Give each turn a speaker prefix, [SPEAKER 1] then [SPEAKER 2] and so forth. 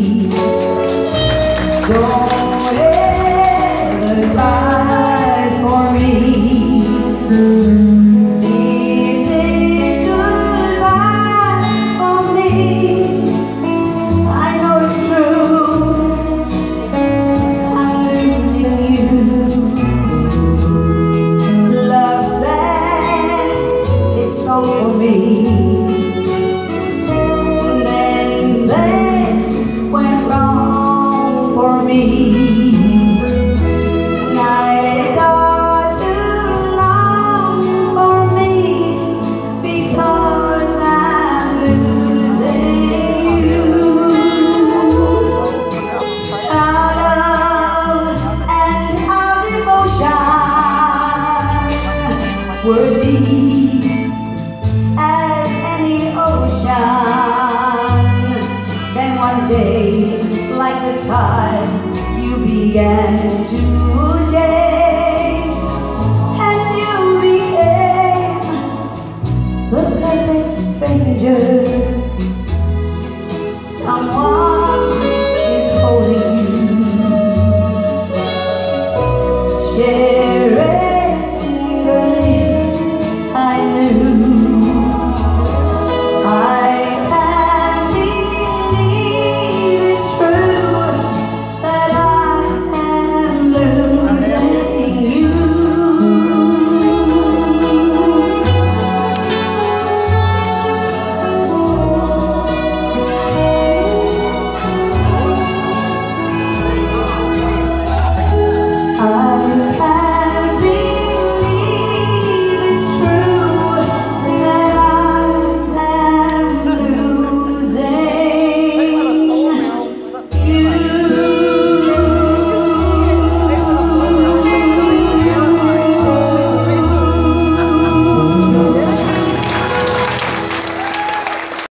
[SPEAKER 1] Don't ever cry for me. This is goodbye for me. I know it's true, I'm losing you. Love sang its song for me. Nights are too long for me because I'm losing you. Our love and our devotion were deep as any ocean. Then one day, like the tide, you began to change, and you became the perfect stranger. Someone is holding